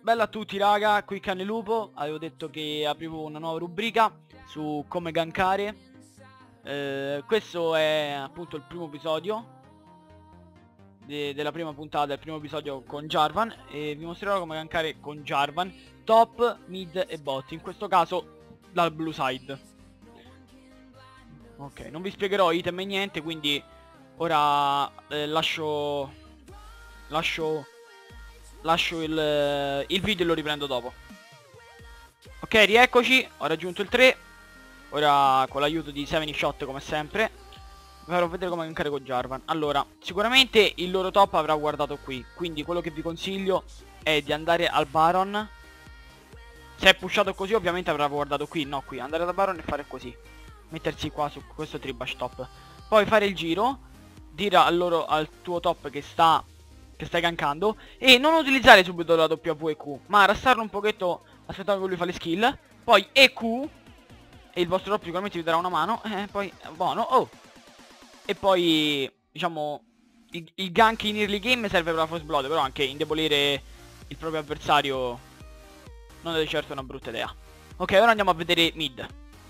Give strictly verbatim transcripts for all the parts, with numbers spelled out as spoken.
Bella a tutti raga, qui Canelupo. Avevo detto che aprivo una nuova rubrica su come gankare. eh, Questo è appunto il primo episodio de della prima puntata, del primo episodio con Jarvan. E vi mostrerò come gankare con Jarvan top, mid e bot. In questo caso dal blue side. Ok, non vi spiegherò item e niente, quindi ora eh, lascio Lascio Lascio il, il video e lo riprendo dopo. Ok, rieccoci. Ho raggiunto il tre. Ora con l'aiuto di Seven Shot come sempre vi farò vedere come gankare con Jarvan. Allora, sicuramente il loro top avrà guardato qui, quindi quello che vi consiglio è di andare al Baron. Se è pushato così ovviamente avrà guardato qui, no qui. Andare dal Baron e fare così, mettersi qua su questo tribash top, poi fare il giro, dire a loro, al tuo top che sta che stai gankando, e non utilizzare subito la W e Q, ma arrastarlo un pochetto aspettando che lui fa le skill, poi E Q, e il vostro top sicuramente vi darà una mano, eh, poi buono, oh, e poi diciamo il, il gank in early game serve per la first blood, però anche indebolire il proprio avversario non è di certo una brutta idea. Ok, ora andiamo a vedere mid.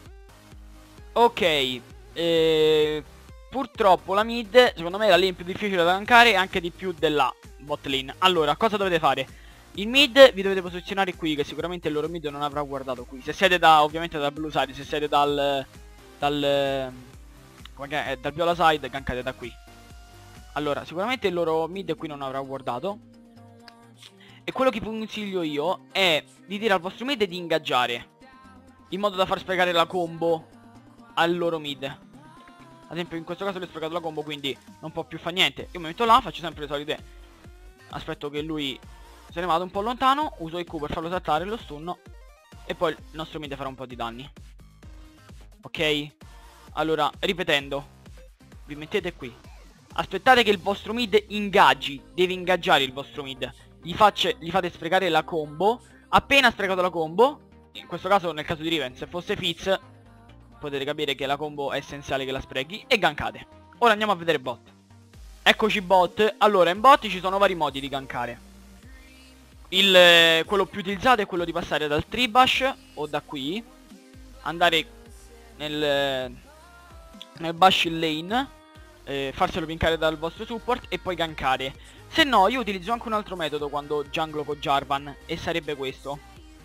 Ok, eh, purtroppo la mid secondo me è la lane più difficile da gankare e anche di più della bot lane. Allora, cosa dovete fare? In mid vi dovete posizionare qui, che sicuramente il loro mid non avrà guardato qui. Se siete da, ovviamente dal blue side, se siete dal Dal come che è, dal viola side, gankate da qui. Allora, sicuramente il loro mid qui non avrà guardato, e quello che vi consiglio io è di dire al vostro mid di ingaggiare, in modo da far sprecare la combo al loro mid. Ad esempio in questo caso lui ha sprecato la combo, quindi non può più fare niente. Io mi metto là, faccio sempre le solite, aspetto che lui se ne vada un po' lontano, uso il Q per farlo saltare, lo stunno, e poi il nostro mid farà un po' di danni. Ok? Allora, ripetendo, vi mettete qui, aspettate che il vostro mid ingaggi, deve ingaggiare il vostro mid, gli, facce, gli fate sprecare la combo. Appena ha sprecato la combo, in questo caso nel caso di Riven, se fosse Fizz potete capire che la combo è essenziale che la sprechi, e gankate. Ora andiamo a vedere bot. Eccoci bot. Allora, in bot ci sono vari modi di gankare. Il, eh, quello più utilizzato è quello di passare dal tribash o da qui, andare nel, nel bash in lane, eh, farselo pinkare dal vostro support e poi gankare. Se no io utilizzo anche un altro metodo quando junglo con Jarvan, e sarebbe questo.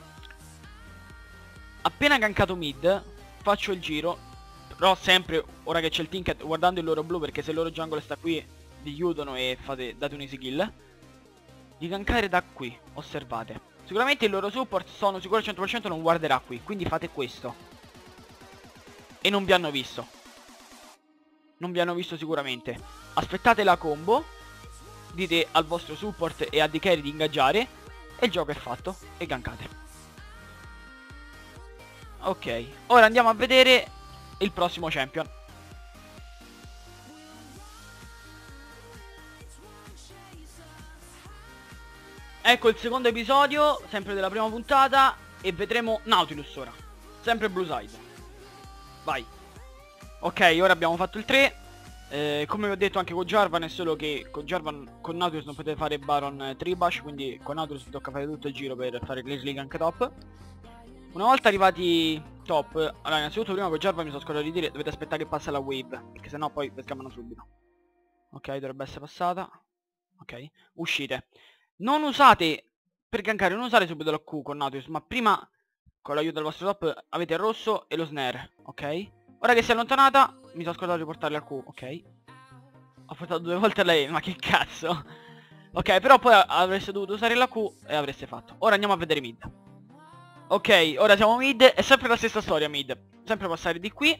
Appena gankato mid faccio il giro, però sempre, ora che c'è il Tinket, guardando il loro blu, perché se il loro jungle sta qui vi chiudono e fate, date un easy kill, di gankare da qui. Osservate, sicuramente il loro support, sono sicuro al cento per cento non guarderà qui, quindi fate questo e non vi hanno visto. Non vi hanno visto sicuramente. Aspettate la combo, dite al vostro support e a D carry di ingaggiare, e il gioco è fatto, e gankate. Ok, ora andiamo a vedere il prossimo champion. Ecco il secondo episodio, sempre della prima puntata, e vedremo Nautilus ora, sempre blue side. Vai. Ok, ora abbiamo fatto il tre. eh, Come vi ho detto anche con Jarvan, è solo che con Jarvan, con Nautilus non potete fare Baron eh, tribash, quindi con Nautilus vi tocca fare tutto il giro per fare l'early gank top. Una volta arrivati top, allora innanzitutto prima con Jarvan mi sono scordato di dire, dovete aspettare che passa la wave, perché sennò poi vi scammano subito. Ok, dovrebbe essere passata. Ok, uscite. Non usate, per gankare non usate subito la Q con Nautilus, ma prima con l'aiuto del vostro top avete il rosso e lo snare. Ok, ora che si è allontanata mi sono scordato di portarle al Q. Ok, ho portato due volte lei, ma che cazzo. Ok, però poi avreste dovuto usare la Q e avreste fatto. Ora andiamo a vedere mid. Ok, ora siamo mid, è sempre la stessa storia mid. Sempre passare di qui,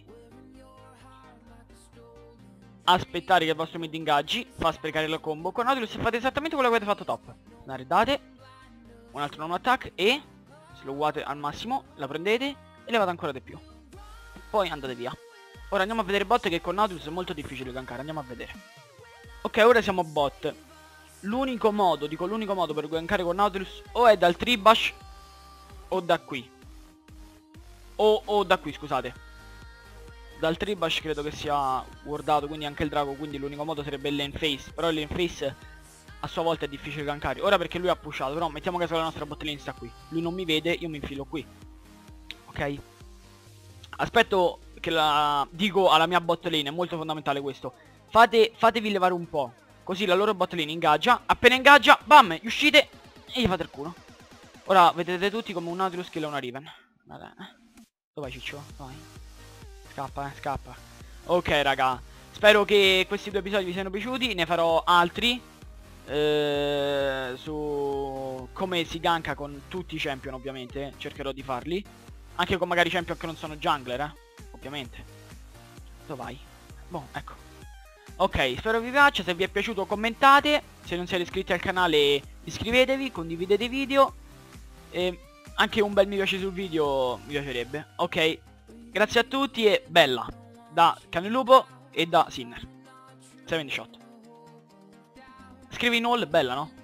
aspettare che il vostro mid ingaggi, fa sprecare la combo con Nautilus e fate esattamente quello che avete fatto top. Snaredate, un altro normal attack e slowate al massimo, la prendete e levate ancora di più, poi andate via. Ora andiamo a vedere bot, che con Nautilus è molto difficile gankare, andiamo a vedere. Ok, ora siamo bot. L'unico modo, dico l'unico modo per gankare con Nautilus o è dal tribash o da qui, o, o da qui, scusate. Dal tribash credo che sia wardato, quindi anche il drago, quindi l'unico modo sarebbe il lane face. Però il lane face a sua volta è difficile gankare. Ora perché lui ha pushato, però mettiamo caso la nostra bot lane sta qui. Lui non mi vede, io mi infilo qui. Ok? Aspetto che la... dico alla mia bot lane, è molto fondamentale questo. Fate... Fatevi levare un po'. Così la loro bot lane ingaggia. Appena ingaggia, bam, gli uscite e gli fate il culo. Ora vedete tutti come un Nautilus kill e una Riven. Vabbè. Dove vai Ciccio? Vai. Scappa, eh, scappa. Ok raga, spero che questi due episodi vi siano piaciuti. Ne farò altri eh, su come si ganka con tutti i champion, ovviamente. Cercherò di farli. Anche con magari champion che non sono jungler, eh. Ovviamente. Dove vai? Boh, ecco. Ok, spero vi piaccia. Se vi è piaciuto commentate. Se non siete iscritti al canale iscrivetevi, condividete i video. E anche un bel mi piace sul video mi piacerebbe. Ok, grazie a tutti e bella. Da Canelupo e da Sinner. Seven Shot. Scrivi in all, bella, no?